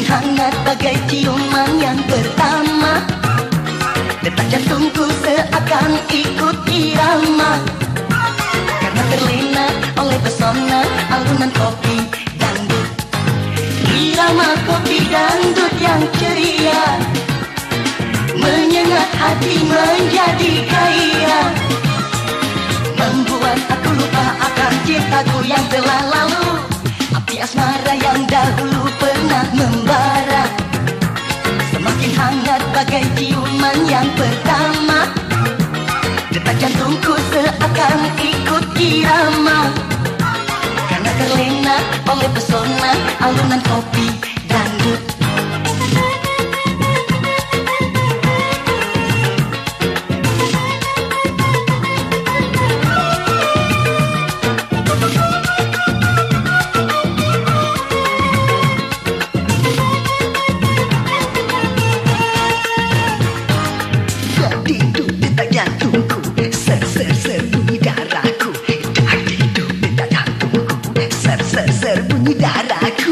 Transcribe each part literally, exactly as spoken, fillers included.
hangat bagai ciuman yang pertama. Detak jantungku seakan ikut irama, karena terlena oleh pesona alunan kopi dangdut. Irama kopi dangdut yang ceria menyengat hati menjadi kaya, membuat aku lupa akan cintaku yang telah lalu. Api asmara yang dahulu pernah membara semakin hangat bagai ciuman yang pertama. Detak jantungku seakan ikut irama, karena terlena oleh pesona alunan kopi dangdut. Diduk detak jantungku, ser ser ser bunyi darahku. Diduk detak jantungku, ser ser ser bunyi darahku.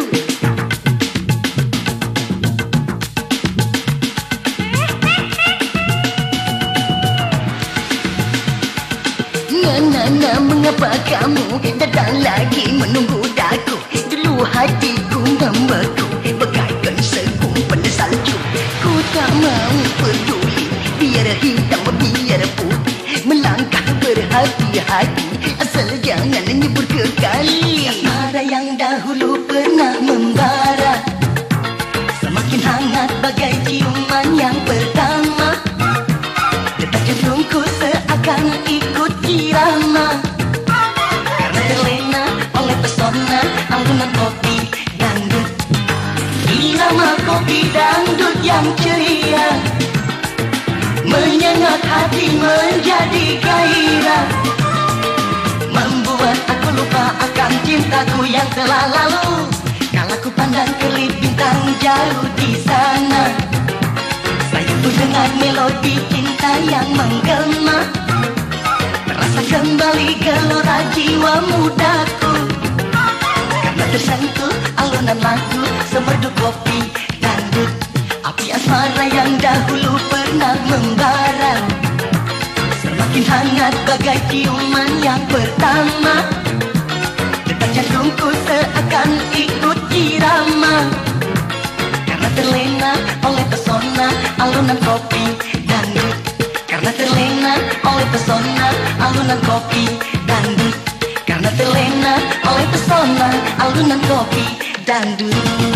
Nana, mengapa kamu datang lagi menunggu daku? Dulu hatiku membeku bagaikan segumpal salju. Ku tak mau peduli biar hitam biar putih, melangkah berhati-hati asal jangan nyebur ke kali. Asmara yang dahulu pernah membara semakin hangat bagai ciuman yang pertama. Detak jantungku seakan ikut irama, karena terlena oleh pesona alunan kopi dangdut. Irama kopi dangdut yang ceria menyengat hati menjadi gairah, membuat aku lupa akan cintaku yang telah lalu. Kala ku pandang kelip bintang jauh di sana, saya pun dengar melodi cinta yang menggema, terasa kembali gelora jiwa mudaku, karena tersentuh alunan lagu semerdu kopi dangdut. Api asmara yang dahulu pernah membara semakin hangat bagai ciuman yang pertama. Detak jantungku seakan ikut irama, karena terlena oleh pesona alunan kopi dangdut. Karena terlena oleh pesona alunan kopi dangdut. Karena terlena oleh pesona alunan kopi dangdut.